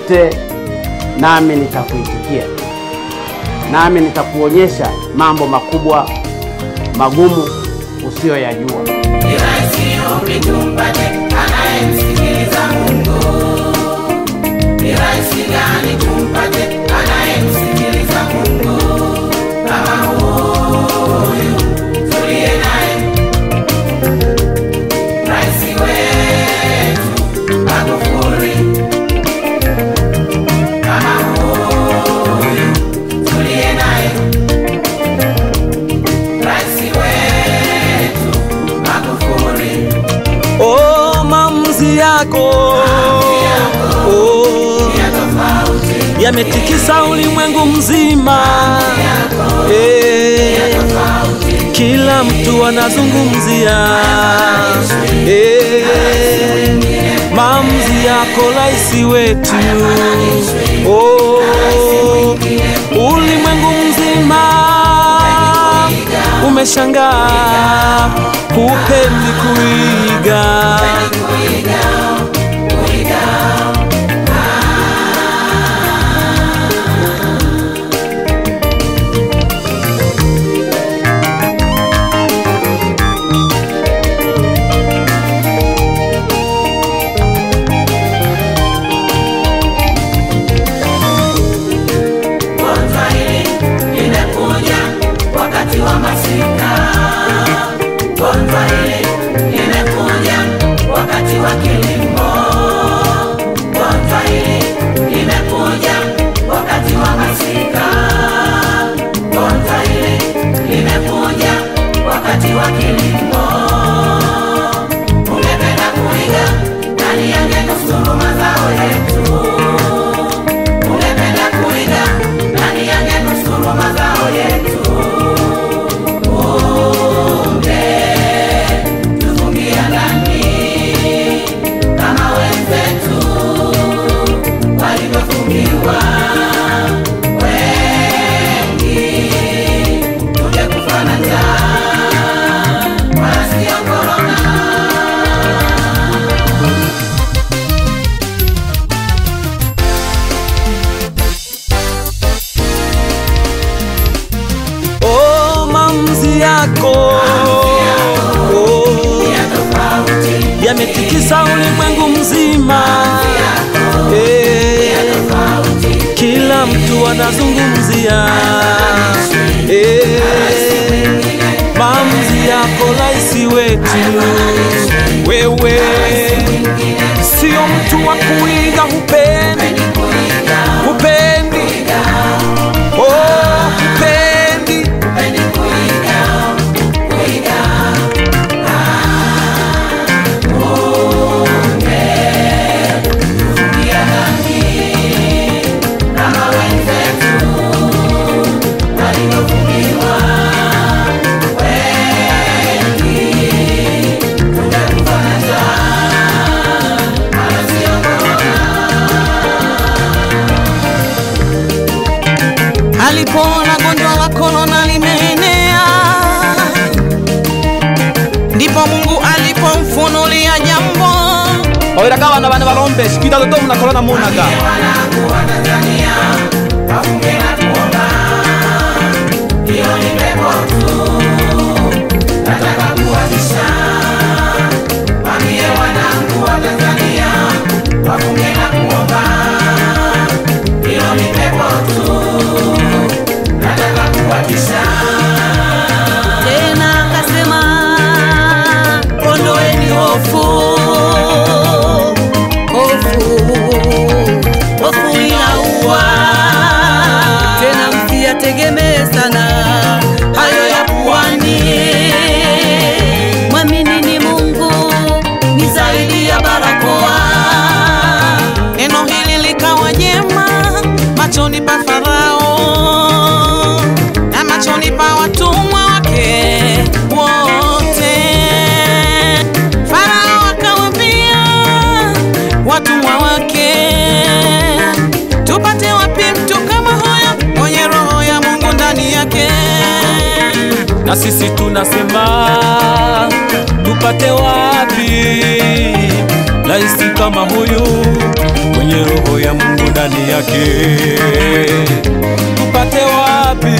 niite nami nitakuitikia, nami nitakuonyesha mambo makubwa magumu usiyoyajua. Ni Rais Tupate anayemsikiliza Mungu. Ni Rais gani Tupate anayemsikiliza Mungu kama huyu tuliye naye? Rais wetu Magufuli. Kama huyu tuliye naye. Rais wetu Magufuli. Oh, maamuzi yako yametikisa ulimwengu mzima. Kila mtu anazungumzia maamuzi yako Rais wetu. Ulimwengu mzima umeshangaa, hupendi kuiga. Wakati wa kilimo, gonjwa hili limekuja. Wakati wa masika, gonjwa hili limekuja. Wakati wa kilimo, ungependa kuiga nani angenusuru mazao yetu? Ungependa kuiga nani angenusuru mazao yetu? Tufungia ndani kama wenzetu walivyofungiwa. Wengi tungekufa na njaa, wala sio korona. Oh, maamuzi yako yametikisa ulimwengu mzima. Kila mtu anazungumzia maamuzi yako Rais wetu. Wewe sio mtu wa kuiga, hupendi, hupendi, oh, hupendi. Alipoona gonjwa la korona limeenea, ndipo Mungu alipomfunulia jambo. Oira kawa na bana balombe sikita toto mna korona munaga. Wanangu wa Tanzania wafunge na kuomba. Hiyo ni pepo tu, nataka kuwazisha. Wambie wanangu wa Tanzania wafunge na kuomba. Hiyo ni pepo tu, nataka kuwazisha. Tena akasema, ondoeni hofu. Hofu inaua. Tena msiyategemee sana hayo ya pwani. Mwaminini Mungu ni zaidi ya barakoa. Neno hili likawa jema machoni pa Farao na machoni pa watumwa wake wote. Farao akawaambia watumwa wake, tupate wapi mtu kama huyo mwenye roho ya Mungu ndani yake? Na sisi tunasema tupate wapi Rais kama huyu mwenye roho ya Mungu ndani yake. Tupate wapi?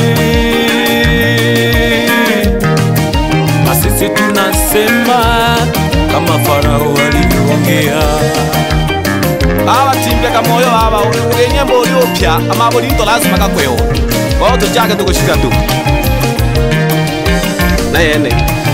Na sisi tunasema kama Farao alivyoongea. Abatimbe kamoyo baba ugenyembo uliopya amabo linto lazima kakweho. Wao tujage tukushika tu. Na yene.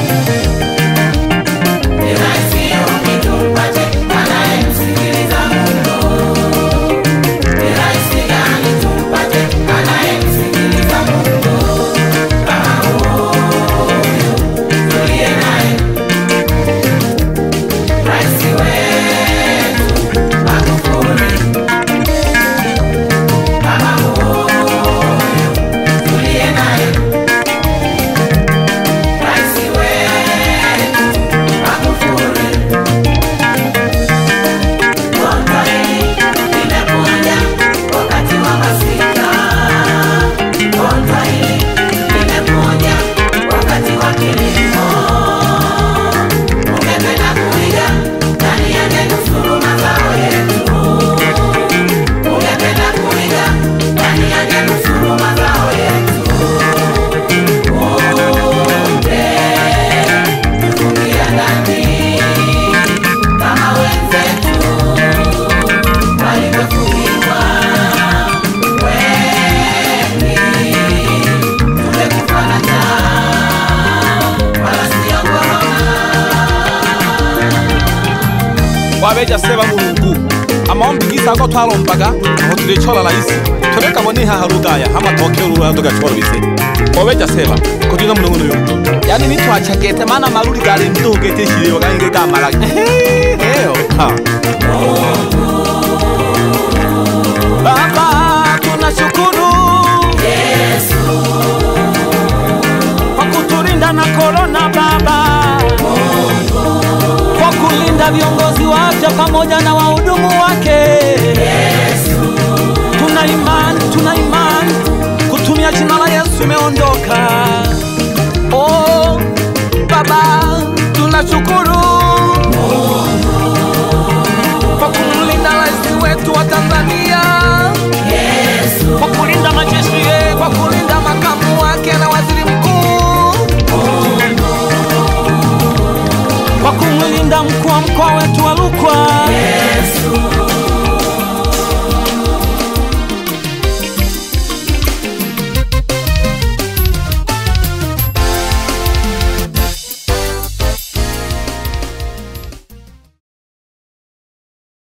Wabeja seba Mulungu amaombi gisa ko twarombaga aho turechola Rais tureka bone ha harugaya hama tokyo rura tugachora bise. Wabeja seba ko tuna Mulungu yo yani nitwachagete mana maruri gari ndogete shire wagange kamara eyo ha Baba tunashukuru Yesu kwa kutulinda na corona Baba, kwa kulinda viongozi wake pamoja na wahudumu wake. Yesu. Tuna imani kutumia jina la Yesu imeondoka. Oh Baba tunashukuru kwa kumlinda Rais wetu wa Tanzania. Yesu. Kwa kulinda majeshi, kwa kulinda makamu wake na waziri mkuu. Kwa kumlinda mkuu wa mkoa wetu wa Rukwa.